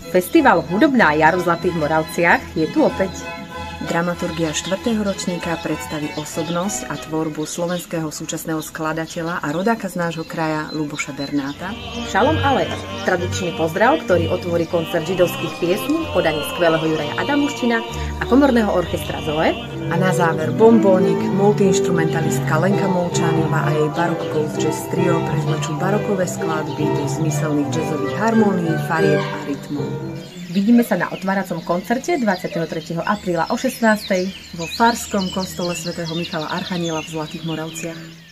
Festival Hudobná jar v Zlatých Moravciach je tu opäť. Dramaturgia 4. ročníka predstaví osobnosť a tvorbu slovenského súčasného skladateľa a rodáka z nášho kraja Ľuboša Bernáta. Šalom Alej, tradičný pozdrav, ktorý otvorí koncert židovských piesní v podaní skvelého Juraja Adamuščina a komorného orchestra Zoe. A na záver bombónik, multiinstrumentalistka Lenka Molčáňová a jej Barok Gold Jazz Trio prezlačú barokové skladby do zmyselných jazzových harmónií, farieb a rytmov. Vidíme sa na otváracom koncerte 23. apríla o 16. vo Farskom kostole svätého Michala Archaniela v Zlatých Moravciach.